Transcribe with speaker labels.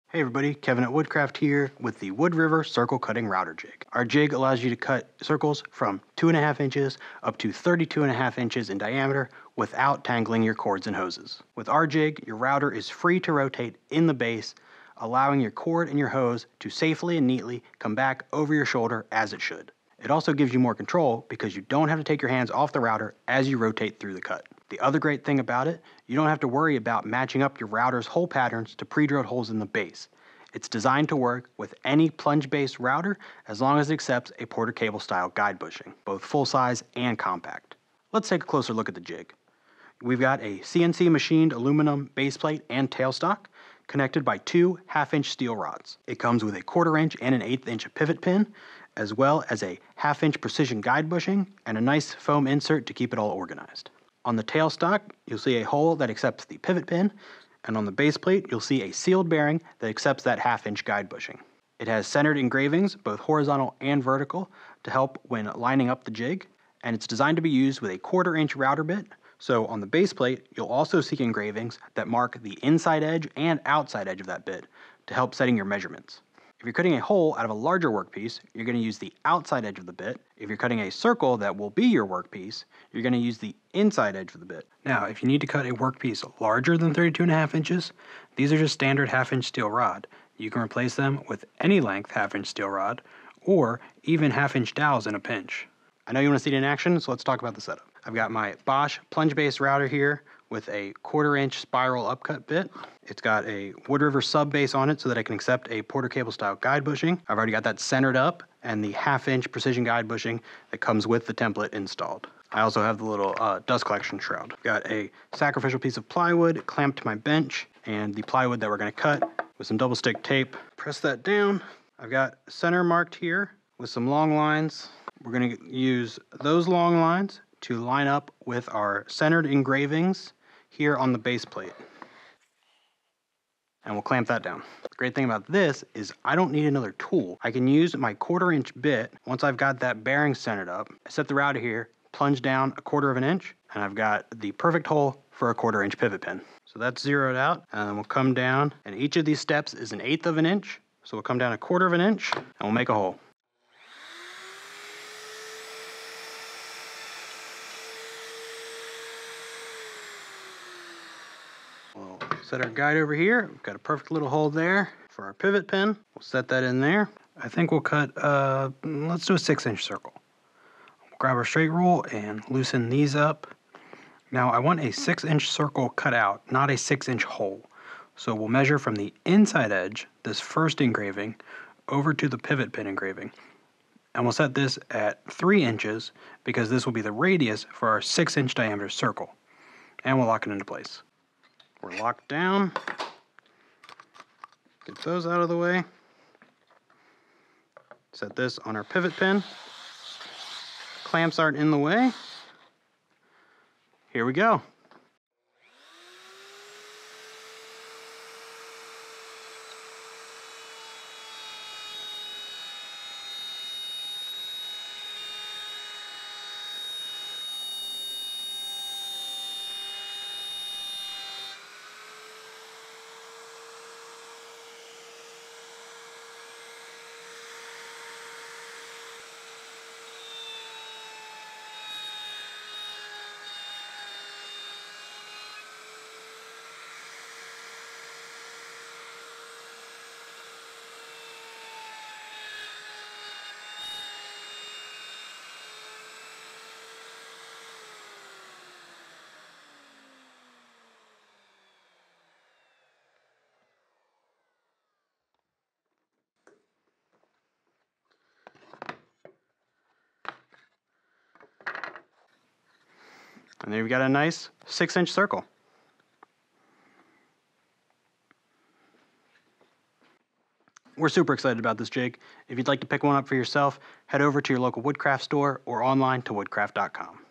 Speaker 1: Hey everybody, Kevin at Woodcraft here with the WoodRiver circle cutting router jig. Our jig allows you to cut circles from 2.5 inches up to 32.5 inches in diameter without tangling your cords and hoses. With our jig, your router is free to rotate in the base, allowing your cord and your hose to safely and neatly come back over your shoulder as it should. It also gives you more control because you don't have to take your hands off the router as you rotate through the cut. The other great thing about it, you don't have to worry about matching up your router's hole patterns to pre-drilled holes in the base. It's designed to work with any plunge-based router as long as it accepts a Porter cable style guide bushing, both full-size and compact. Let's take a closer look at the jig. We've got a CNC machined aluminum base plate and tailstock connected by two 1/2-inch steel rods. It comes with a 1/4 inch and an 1/8 inch pivot pin, as well as a 1/2 inch precision guide bushing and a nice foam insert to keep it all organized. On the tailstock, you'll see a hole that accepts the pivot pin, and on the base plate, you'll see a sealed bearing that accepts that 1/2 inch guide bushing. It has centered engravings, both horizontal and vertical, to help when lining up the jig, and it's designed to be used with a 1/4 inch router bit. So on the base plate, you'll also see engravings that mark the inside edge and outside edge of that bit to help setting your measurements. If you're cutting a hole out of a larger workpiece, you're going to use the outside edge of the bit. If you're cutting a circle that will be your workpiece, you're going to use the inside edge of the bit. Now, if you need to cut a workpiece larger than 32.5 inches, these are just standard 1/2 inch steel rod. You can replace them with any length 1/2 inch steel rod, or even 1/2 inch dowels in a pinch. I know you want to see it in action, so let's talk about the setup. I've got my Bosch plunge-based router here with a 1/4 inch spiral upcut bit. It's got a WoodRiver sub base on it so that I can accept a Porter cable style guide bushing. I've already got that centered up and the 1/2 inch precision guide bushing that comes with the template installed. I also have the little dust collection shroud. Got a sacrificial piece of plywood clamped to my bench and the plywood that we're going to cut with some double stick tape. Press that down. I've got center marked here with some long lines. We're going to use those long lines to line up with our centered engravings here on the base plate. And we'll clamp that down. The great thing about this is I don't need another tool. I can use my 1/4 inch bit. Once I've got that bearing centered up, I set the router here, plunge down 1/4 inch, and I've got the perfect hole for a 1/4 inch pivot pin. So that's zeroed out, and then we'll come down, and each of these steps is an 1/8 inch. So we'll come down 1/4 inch, and we'll make a hole. We'll set our guide over here. We've got a perfect little hole there for our pivot pin. We'll set that in there. I think we'll cut, let's do a 6-inch circle. We'll grab our straight rule and loosen these up. Now I want a 6-inch circle cut out, not a 6-inch hole. So we'll measure from the inside edge, this first engraving, over to the pivot pin engraving. And we'll set this at 3 inches because this will be the radius for our 6-inch diameter circle. And we'll lock it into place. We're locked down. Get those out of the way. Set this on our pivot pin. Clamps aren't in the way. Here we go. And there we got a nice 6-inch circle. We're super excited about this jig. If you'd like to pick one up for yourself, head over to your local woodcraft store or online to woodcraft.com.